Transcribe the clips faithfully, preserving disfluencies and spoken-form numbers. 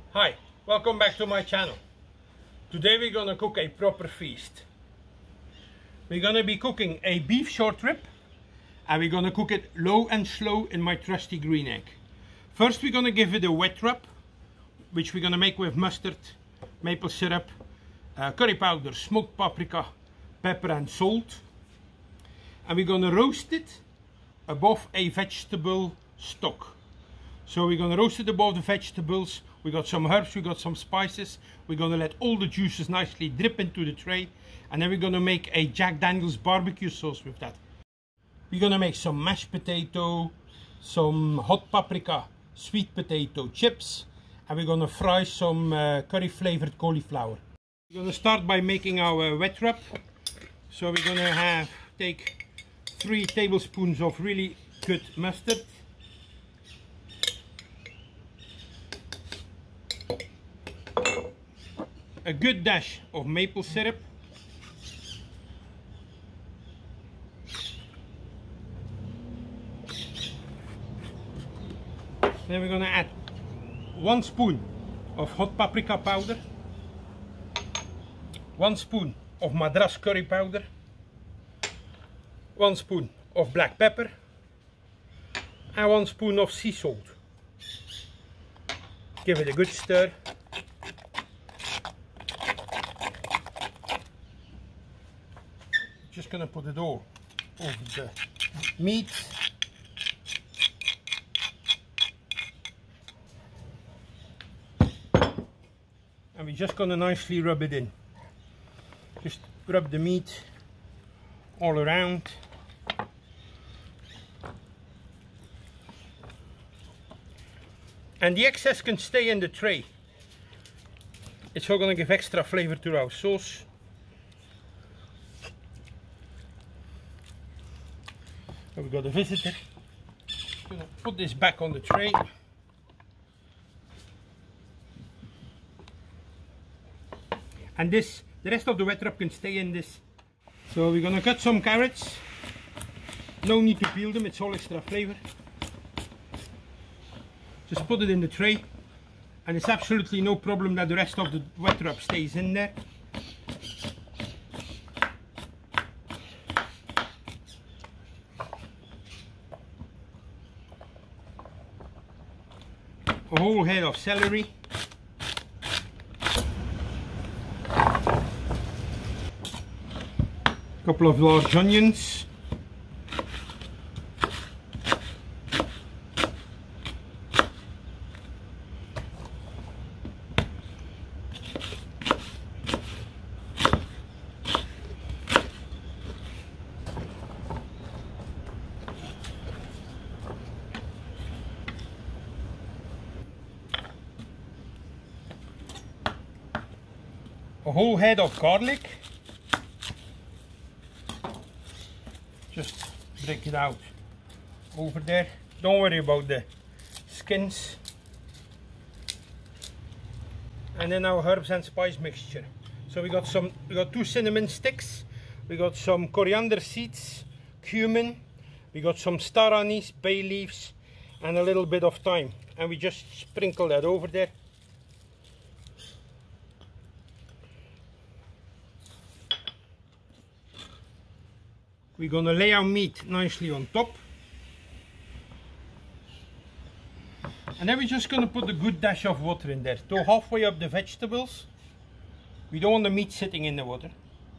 Hi, welcome back to my channel. Today we're gonna cook a proper feast. We're gonna be cooking a beef short rib and we're gonna cook it low and slow in my trusty green egg. First we're gonna give it a wet rub, which we're gonna make with mustard, maple syrup, uh, curry powder, smoked paprika, pepper and salt. And we're gonna roast it above a vegetable stock. So we're gonna roast it above the vegetables. We got some herbs, we got some spices. We're gonna let all the juices nicely drip into the tray. And then we're gonna make a Jack Daniel's barbecue sauce with that. We're gonna make some mashed potato, some hot paprika, sweet potato chips. And we're gonna fry some uh, curry flavored cauliflower. We're gonna start by making our wet rub. So we're gonna have, take three tablespoons of really good mustard. A good dash of maple syrup, then we're going to add one spoon of hot paprika powder, one spoon of Madras curry powder, one spoon of black pepper and one spoon of sea salt. Give it a good stir. Just gonna put it all over the meat. And we're just gonna nicely rub it in. Just rub the meat all around. And the excess can stay in the tray. It's all gonna give extra flavor to our sauce. We've got a visitor. I'm gonna put this back on the tray. And this, the rest of the wet rub can stay in this. So we're gonna cut some carrots. No need to peel them, it's all extra flavor. Just put it in the tray. And it's absolutely no problem that the rest of the wet rub stays in there. A whole head of celery, a couple of large onions, a whole head of garlic. Just break it out over there. Don't worry about the skins. And then our herbs and spice mixture. So we got some, we got two cinnamon sticks. We got some coriander seeds, cumin. We got some star anise, bay leaves, and a little bit of thyme. And we just sprinkle that over there. We're gonna lay our meat nicely on top. And then we're just gonna put a good dash of water in there. To halfway up the vegetables. We don't want the meat sitting in the water.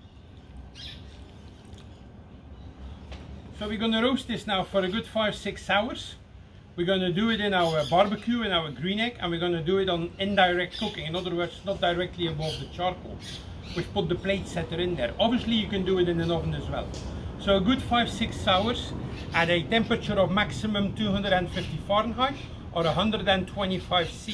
So we're gonna roast this now for a good five, six hours. We're gonna do it in our barbecue, in our green egg, and we're gonna do it on indirect cooking. In other words, not directly above the charcoal. We put the plate setter in there. Obviously you can do it in an oven as well. So a good five, six hours at a temperature of maximum two hundred fifty Fahrenheit or one hundred twenty-five C.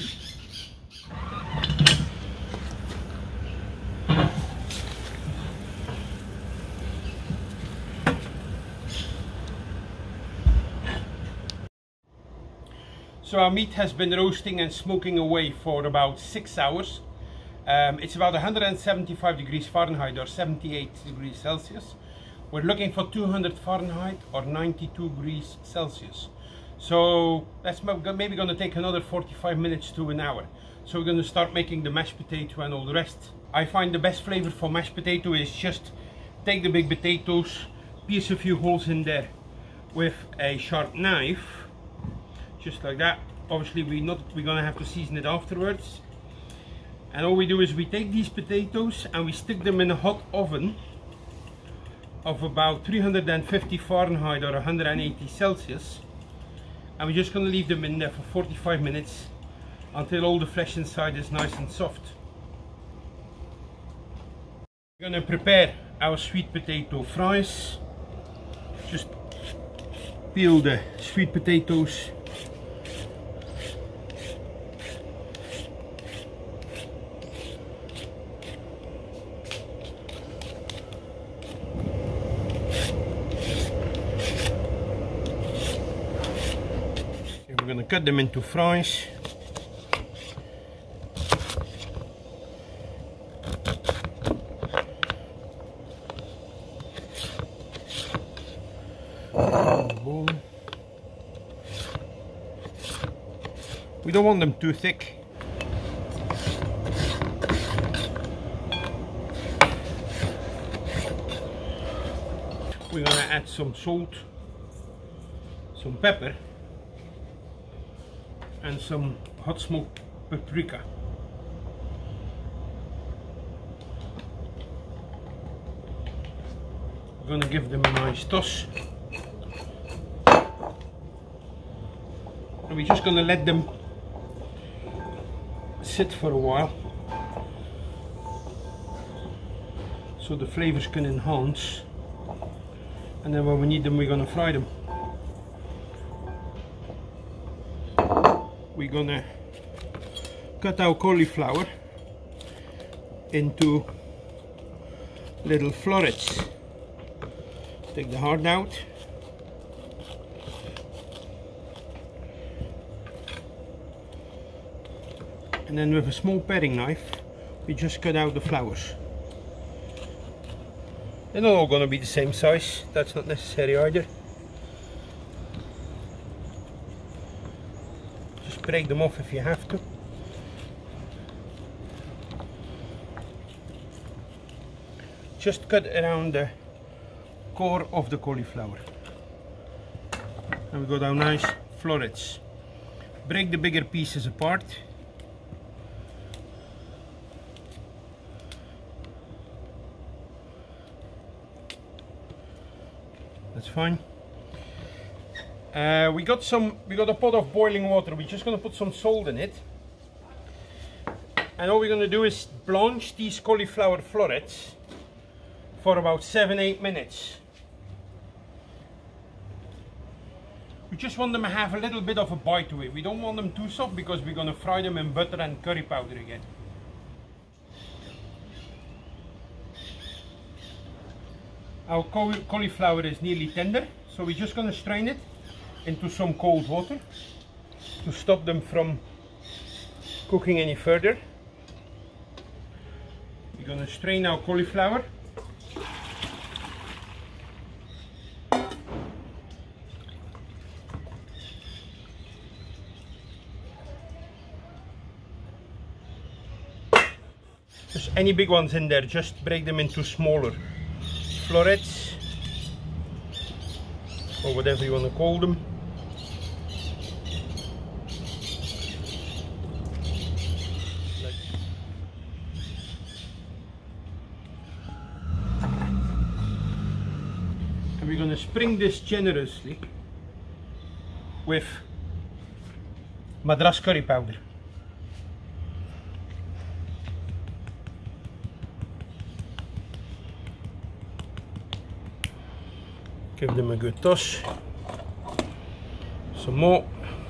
So our meat has been roasting and smoking away for about six hours. Um, it's about one hundred seventy-five degrees Fahrenheit or seventy-eight degrees Celsius. We're looking for two hundred Fahrenheit or ninety-two degrees Celsius. So that's maybe going to take another forty-five minutes to an hour. So we're going to start making the mashed potato and all the rest. I find the best flavor for mashed potato is just take the big potatoes, pierce a few holes in there with a sharp knife, just like that. Obviously we not we're going to have to season it afterwards. And all we do is we take these potatoes and we stick them in a hot oven of about three hundred fifty Fahrenheit or one hundred eighty Celsius. And we're just going to leave them in there for forty-five minutes until all the flesh inside is nice and soft. We're going to prepare our sweet potato fries. Just peel the sweet potatoes. We're going to cut them into fries. We don't want them too thick. We're going to add some salt, some pepper, and some hot smoked paprika. We're going to give them a nice toss. And we're just going to let them sit for a while so the flavors can enhance. And then when we need them, we're going to fry them. We're gonna cut our cauliflower into little florets. Take the heart out. And then with a small paring knife, we just cut out the flowers. They're not all gonna be the same size, that's not necessary either. Break them off if you have to. Just cut around the core of the cauliflower. And we got our nice florets. Break the bigger pieces apart. That's fine. Uh, we got some, we got a pot of boiling water. We're just going to put some salt in it. And all we're going to do is blanch these cauliflower florets for about seven eight minutes. We just want them to have a little bit of a bite to it. We don't want them too soft because we're going to fry them in butter and curry powder again. Our cauliflower is nearly tender, so we're just going to strain it into some cold water to stop them from cooking any further. We're going to strain our cauliflower. Just any big ones in there, just break them into smaller florets or whatever you want to call them. And we're going to spring this generously with Madras curry powder. Give them a good toss. Some more.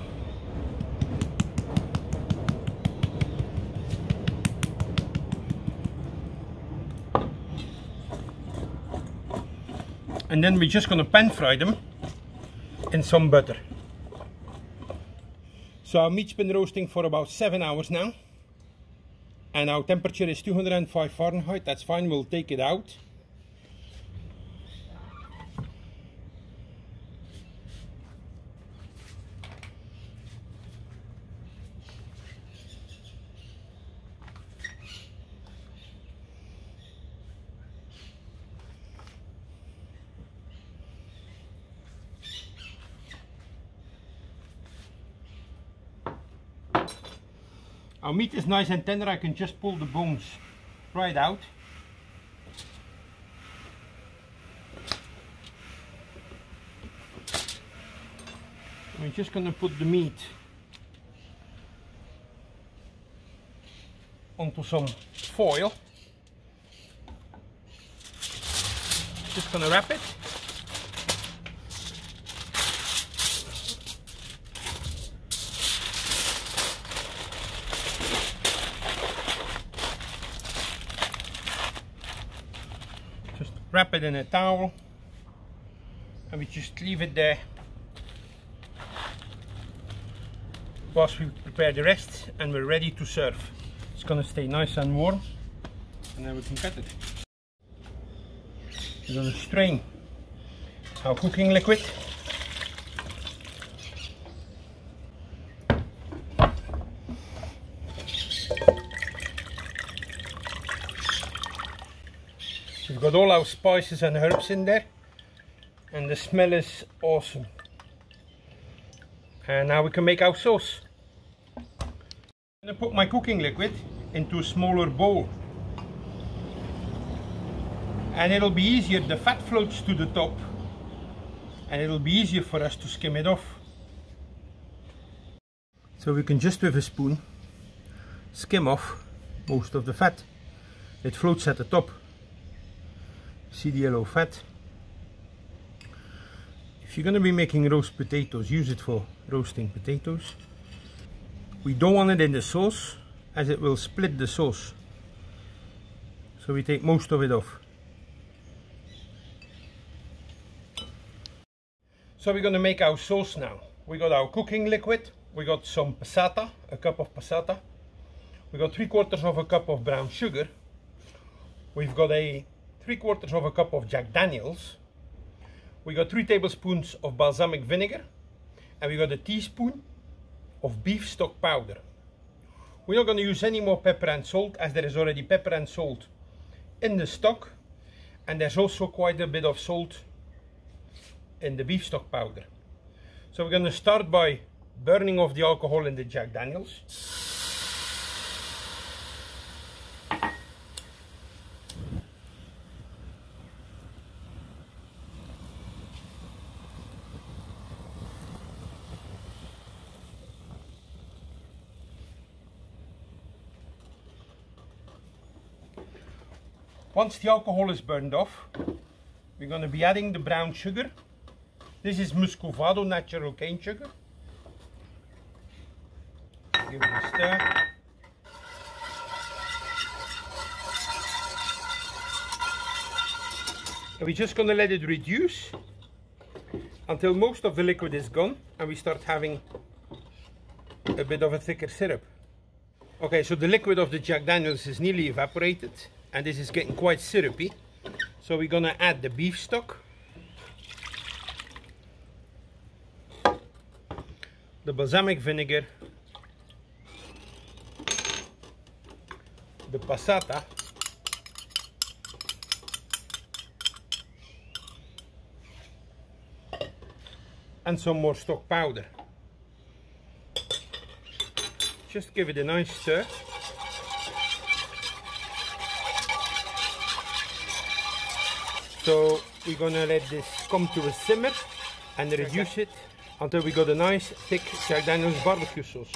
And then we're just going to pan fry them in some butter. So our meat's been roasting for about seven hours now. And our temperature is two hundred five Fahrenheit. That's fine, we'll take it out. Our meat is nice and tender. I can just pull the bones right out. We're just going to put the meat onto some foil. Just going to wrap it. Just wrap it in a towel and we just leave it there whilst we prepare the rest, and we're ready to serve. It's going to stay nice and warm, and then we can cut it. We're going to strain our cooking liquid. We've got all our spices and herbs in there, and the smell is awesome. And now we can make our sauce. I'm going to put my cooking liquid into a smaller bowl, and it'll be easier. The fat floats to the top and it'll be easier for us to skim it off. So we can just with a spoon skim off most of the fat. It floats at the top. See the yellow fat? If you're going to be making roast potatoes, use it for roasting potatoes. We don't want it in the sauce, as it will split the sauce. So we take most of it off. So we're going to make our sauce now. We got our cooking liquid, we got some passata, a cup of passata. We got three quarters of a cup of brown sugar. We've got a three quarters of a cup of Jack Daniels. We got three tablespoons of balsamic vinegar, and we got a teaspoon of beef stock powder. We're not going to use any more pepper and salt, as there is already pepper and salt in the stock, and there's also quite a bit of salt in the beef stock powder. So we're going to start by burning off the alcohol in the Jack Daniels. Once the alcohol is burned off, we're going to be adding the brown sugar. This is Muscovado natural cane sugar. Give it a stir. And we're just going to let it reduce until most of the liquid is gone and we start having a bit of a thicker syrup. Okay, so the liquid of the Jack Daniels is nearly evaporated, and this is getting quite syrupy. So we're gonna add the beef stock, the balsamic vinegar, the passata, and some more stock powder. Just give it a nice stir. So we're gonna let this come to a simmer and reduce it until we got a nice thick Jack Daniels barbecue sauce.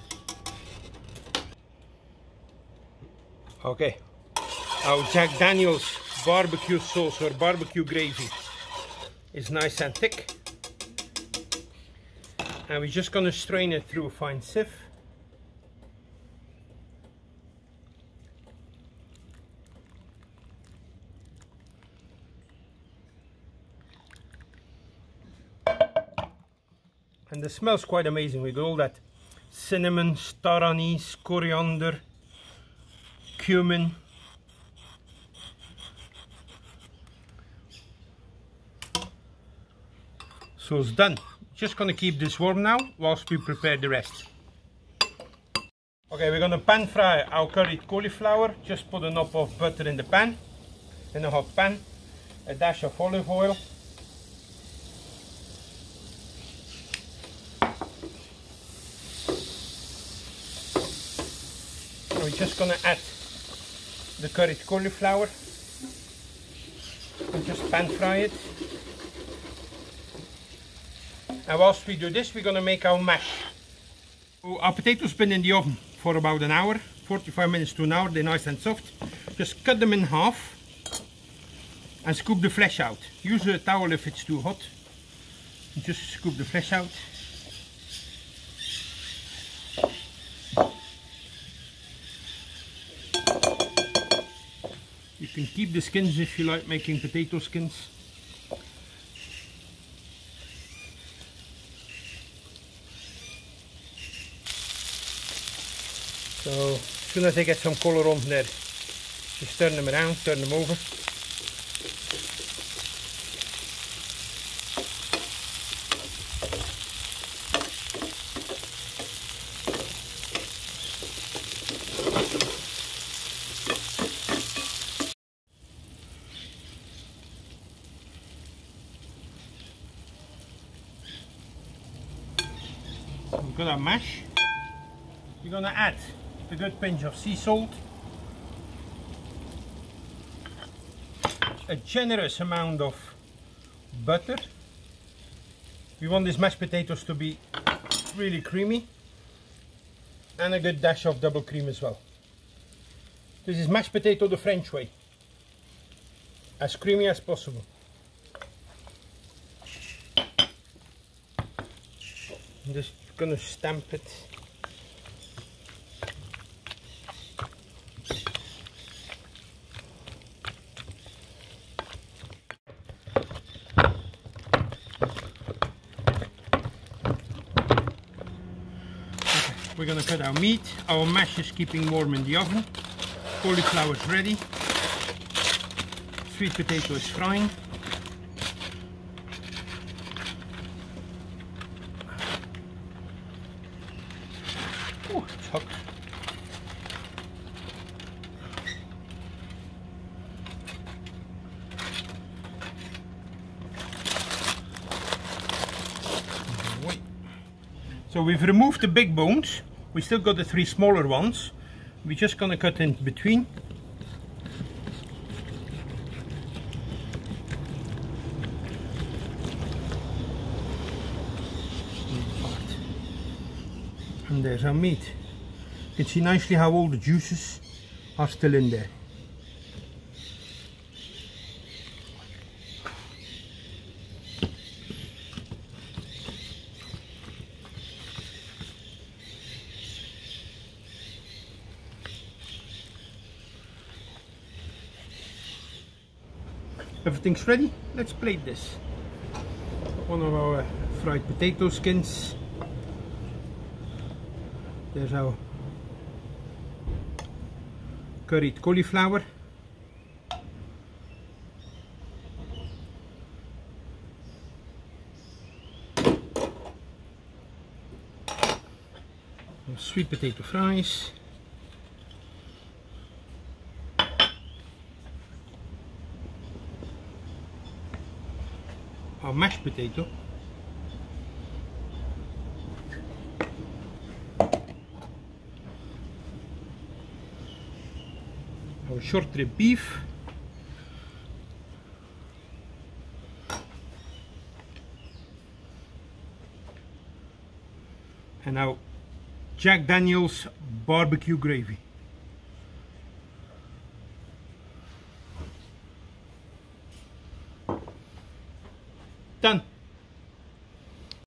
Okay, our Jack Daniels barbecue sauce or barbecue gravy is nice and thick, and we're just gonna strain it through a fine sieve. And the smell's quite amazing. We got all that cinnamon, star anise, coriander, cumin. So it's done. Just gonna keep this warm now whilst we prepare the rest. Okay, we're gonna pan fry our curried cauliflower. Just put a knob of butter in the pan, in a hot pan, a dash of olive oil. we're just gonna add the curried cauliflower and just pan fry it. And whilst we do this, we're gonna make our mash. So our potatoes been in the oven for about an hour, forty-five minutes to an hour. They're nice and soft. Just cut them in half and scoop the flesh out. Use a towel if it's too hot. Just scoop the flesh out. You can keep the skins if you like making potato skins. So as soon as they get some color on there, just turn them around, turn them over. So we've got our mash. We're gonna add a good pinch of sea salt, a generous amount of butter. We want these mashed potatoes to be really creamy, and a good dash of double cream as well. This is mashed potato the French way, as creamy as possible. I'm just gonna stamp it. We're gonna cut our meat. Our mash is keeping warm in the oven. Cauliflower is ready. Sweet potato is frying. Oh, it's hot. Wait. So we've removed the big bones. We still got the three smaller ones. We're just gonna cut in between. And there's our meat. You can see nicely how all the juices are still in there. Everything's ready. Let's plate this. One of our fried potato skins. There's our curried cauliflower. Sweet potato fries. Our mashed potato. Our short rib beef. And our Jack Daniel's barbecue gravy. Done.